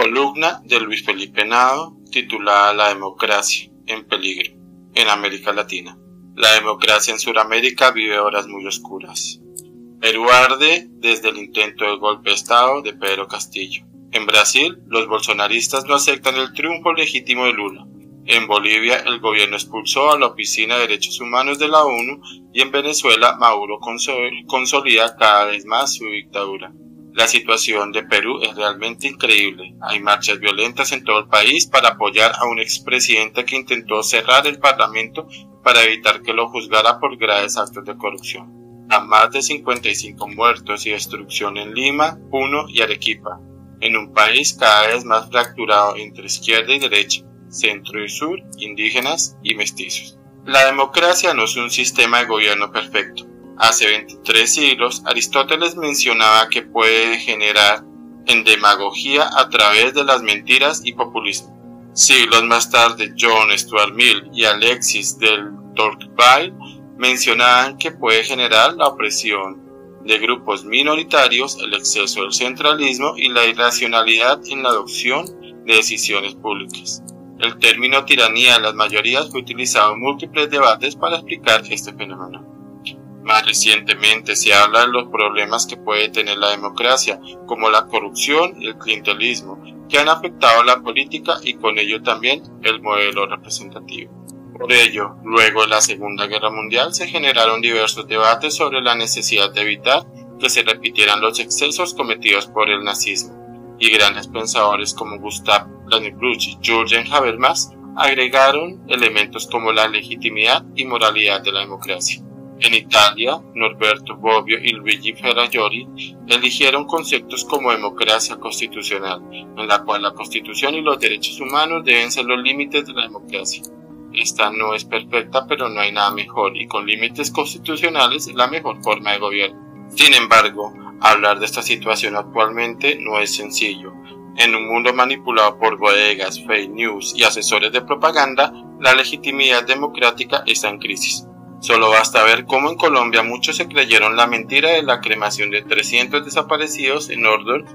Columna de Luis Felipe Nado, titulada La democracia en peligro en América Latina. La democracia en Sudamérica vive horas muy oscuras. Perú arde desde el intento de golpe de Estado de Pedro Castillo. En Brasil, los bolsonaristas no aceptan el triunfo legítimo de Lula. En Bolivia, el gobierno expulsó a la Oficina de Derechos Humanos de la ONU y en Venezuela, Maduro consolida cada vez más su dictadura. La situación de Perú es realmente increíble. Hay marchas violentas en todo el país para apoyar a un expresidente que intentó cerrar el parlamento para evitar que lo juzgara por graves actos de corrupción. A más de 55 muertos y destrucción en Lima, Puno y Arequipa, en un país cada vez más fracturado entre izquierda y derecha, centro y sur, indígenas y mestizos. La democracia no es un sistema de gobierno perfecto. Hace 23 siglos, Aristóteles mencionaba que puede generar en demagogía a través de las mentiras y populismo. Siglos más tarde, John Stuart Mill y Alexis de Tocqueville mencionaban que puede generar la opresión de grupos minoritarios, el exceso del centralismo y la irracionalidad en la adopción de decisiones públicas. El término tiranía de las mayorías fue utilizado en múltiples debates para explicar este fenómeno. Más recientemente se habla de los problemas que puede tener la democracia, como la corrupción y el clientelismo, que han afectado la política y con ello también el modelo representativo. Por ello, luego de la Segunda Guerra Mundial se generaron diversos debates sobre la necesidad de evitar que se repitieran los excesos cometidos por el nazismo, y grandes pensadores como Gustav Laniblus y Jürgen Habermas agregaron elementos como la legitimidad y moralidad de la democracia. En Italia, Norberto Bobbio y Luigi Ferrajoli eligieron conceptos como democracia constitucional, en la cual la Constitución y los derechos humanos deben ser los límites de la democracia. Esta no es perfecta, pero no hay nada mejor, y con límites constitucionales es la mejor forma de gobierno. Sin embargo, hablar de esta situación actualmente no es sencillo. En un mundo manipulado por bodegas, fake news y asesores de propaganda, la legitimidad democrática está en crisis. Solo basta ver cómo en Colombia muchos se creyeron la mentira de la cremación de 300 desaparecidos en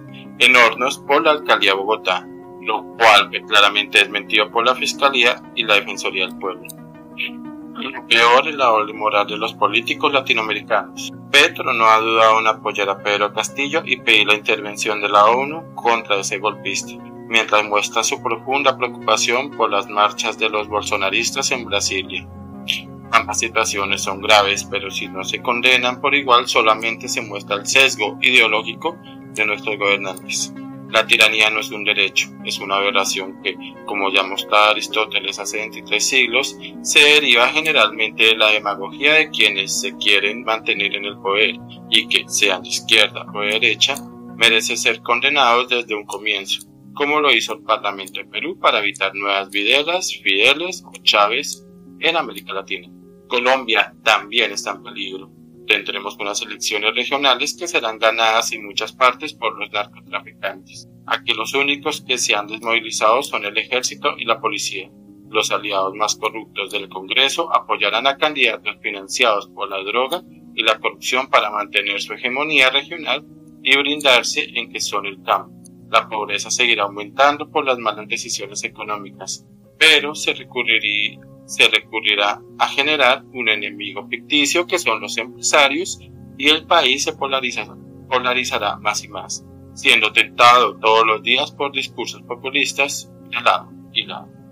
hornos por la alcaldía de Bogotá, lo cual fue claramente desmentido por la Fiscalía y la Defensoría del Pueblo. Lo peor es la doble moral de los políticos latinoamericanos. Petro no ha dudado en apoyar a Pedro Castillo y pedir la intervención de la ONU contra ese golpista, mientras muestra su profunda preocupación por las marchas de los bolsonaristas en Brasilia. Ambas situaciones son graves, pero si no se condenan por igual, solamente se muestra el sesgo ideológico de nuestros gobernantes. La tiranía no es un derecho, es una aberración que, como ya mostraba Aristóteles hace 23 siglos, se deriva generalmente de la demagogia de quienes se quieren mantener en el poder y que, sean de izquierda o de derecha, merece ser condenados desde un comienzo, como lo hizo el Parlamento de Perú para evitar nuevas Videlas, Fideles o Chávez en América Latina. Colombia también está en peligro. Tendremos unas elecciones regionales que serán ganadas en muchas partes por los narcotraficantes. Aquí los únicos que se han desmovilizado son el ejército y la policía. Los aliados más corruptos del Congreso apoyarán a candidatos financiados por la droga y la corrupción para mantener su hegemonía regional y brindarse en que son el campo. La pobreza seguirá aumentando por las malas decisiones económicas, pero se recurrirá a generar un enemigo ficticio que son los empresarios y el país se polarizará más y más, siendo tentado todos los días por discursos populistas de lado y lado.